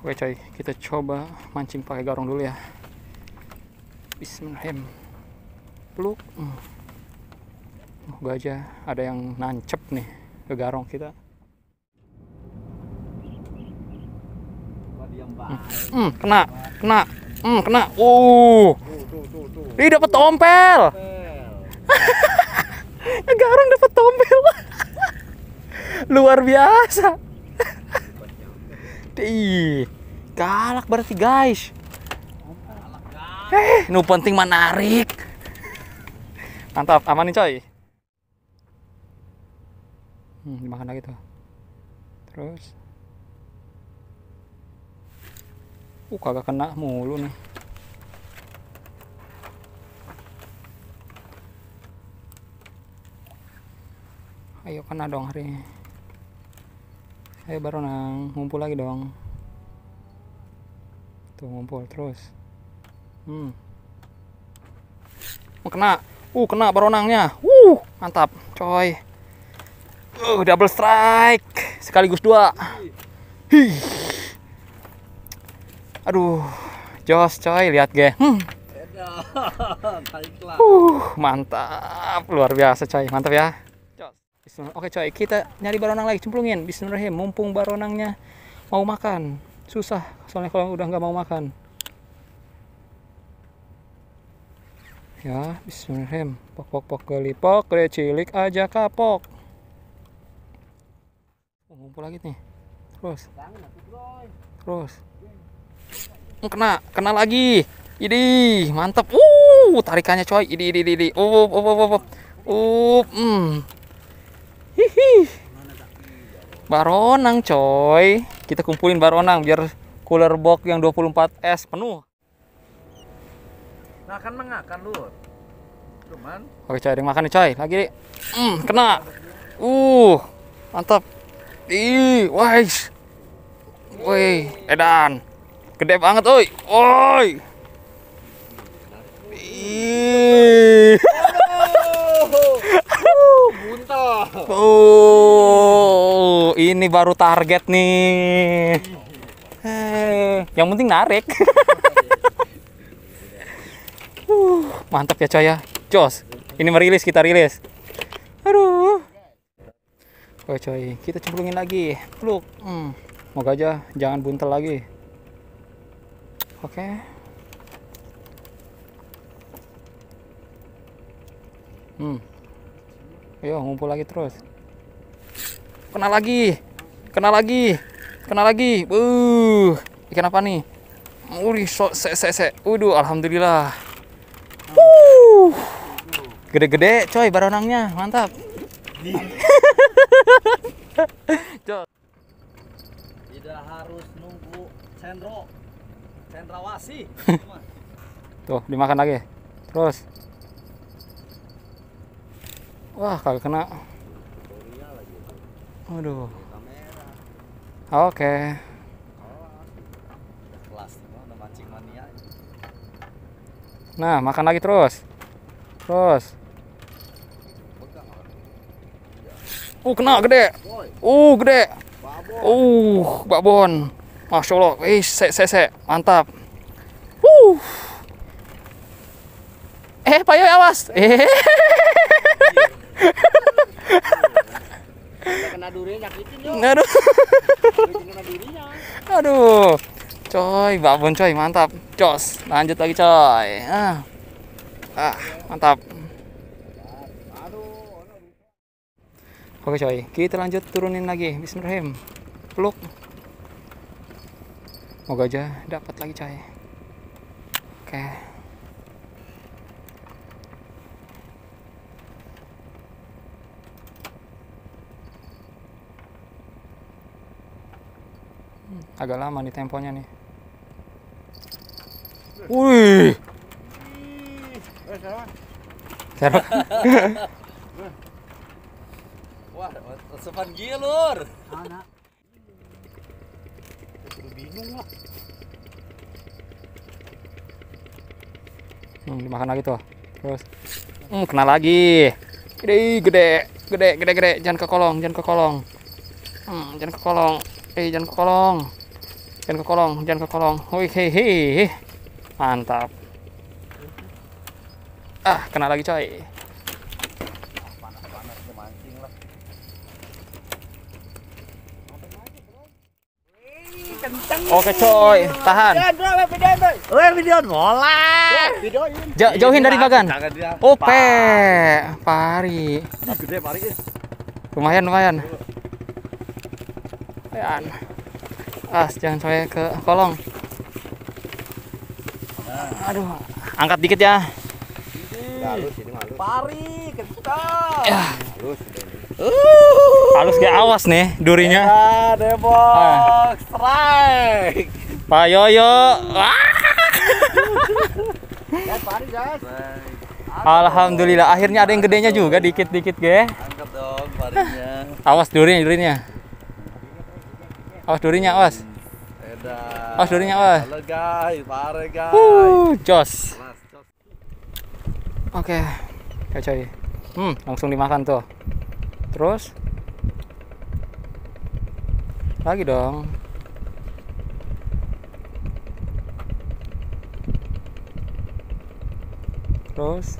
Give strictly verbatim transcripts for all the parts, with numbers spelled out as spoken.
Oke coy, kita coba mancing pakai garong dulu ya. Bismillahirrahmanirrahim. Peluk. Hmm. Moga aja ada yang nancep nih ke garong kita. Hmm, hmm kena, kena, hmm, kena. Uh, ini dapat tompel. Garong dapat tompel. Luar biasa. Ih, galak berarti guys. Eh, nu penting menarik. Mantap, aman nih coy. Hmm, dimakan lagi tuh. Terus. Uh, kagak kena mulu nih. Ayo kena dong hari ini. Ayo baronang, ngumpul lagi dong. Tuh ngumpul terus. Hmm. Oh, kena. Uh, kena baronangnya. Uh, mantap, coy. Uh, double strike sekaligus dua. Hih. Aduh, jos coy, lihat ge. Hmm. Uh, mantap, luar biasa coy, mantap ya. Oke coy, kita nyari baronang lagi, cemplungin. Bismillahirrahmanirrahim, mumpung baronangnya mau makan. Susah, soalnya kalau udah nggak mau makan. Ya, bismillahirrahmanirrahim. Pok pok pok gelipok, gede cilik aja kapok. Oh, ngumpul lagi nih. Terus. Terus. Kena, kena lagi. Idi, mantap. Uh, tarikannya coy. Idi, idi, idi. Up, up, up, up. Up, hmm. Hihi. Baronang coy. Kita kumpulin baronang biar cooler box yang dua puluh empat es penuh. Nah, kan mengakan lur. Cuman oke coy, ada yang makan nih coy. Lagi. Hmm, kena. Uh, mantap. Ih, wais. Woi, edan. Gede banget, oi. Oi. Ih. buntal. Oh, ini baru target nih. Eh, yang penting narik. uh, mantap ya coy ya. Jos. Ini merilis, kita rilis. Aduh. Oke coy, kita cemplungin lagi. Peluk. Hmm. Moga aja jangan buntel lagi. Oke. Hmm. Ayo ngumpul lagi terus. Kena lagi. Kena lagi. Kena lagi. Uh, ikan apa nih? Uri, so, se, se, se. Waduh, alhamdulillah. Uh. Gede-gede coy baronangnya, mantap. Tidak harus nunggu sendro. Cendrawasih. Tuh, dimakan lagi. Terus. Wah, kagak kena. Waduh. Oke. Nah, makan lagi terus. Terus. Uh, kena gede. Uh, gede. Uh, babon. Masya Allah. Eh, se, se, se. Mantap. Uh. Eh, payoy awas. Eh. Kena durinya nyakitin yo. Aduh. Kena durinya. Aduh. Coy, babon coy, mantap. Jos. Lanjut lagi coy. Ah. Ah, mantap. Oke coy, kita lanjut turunin lagi. Bismillahirrahmanirrahim. Peluk. Moga aja dapat lagi coy. Oke. Hmm, agak lama nih temponya nih. Wih. Serok. Wah, resepan gilur. Anak. Bingung lah. Hmm, dimakan lagi tuh. Terus. Hmm, kena lagi. Gede, gede, gede, gede, gede. Jangan ke kolong, jangan ke kolong. Hmm, jangan ke kolong. Eh, jangan ke kolong. Jangan ke kolong, jangan ke kolong. Wih, hehe. Mantap. Ah, kena lagi coy. Panas-panas kemancing lah. Kenceng. Oke coy, tahan. Weh, video bola. Videoin. Ja- jauhin dari bagan. Jangan dia. Ope, pari. Gede pari. Lumayan, lumayan. Lumayan. Ah, jangan sampai ke kolong. Aduh, angkat dikit ya. Halus ini halus. Pari kencang. Ya. Halus. Halus kayak awas nih durinya. Ya, Debok strike. Pak Yoyo. Wah. Gas pari, gas. Alhamdulillah, akhirnya ada yang gedenya juga dikit-dikit, ge. Angkat dong parinya. Awas durinya, durinya. Awas durinya, awas. Edan. Awas durinya, awas. Halo guys, pare guys. Uh, jos. Kelas, jos. Oke, ya coy. Hmm, langsung dimakan tuh. Terus lagi dong. Terus,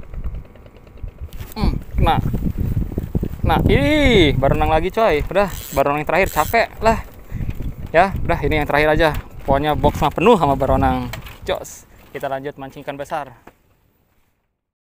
hmm, kena. Nah, ih, baru renang lagi coy. Udah, baru renang yang terakhir, capek lah. Ya, udah ini yang terakhir aja. Pokoknya box mah penuh sama baronang. Jos. Kita lanjut mancing ikan besar.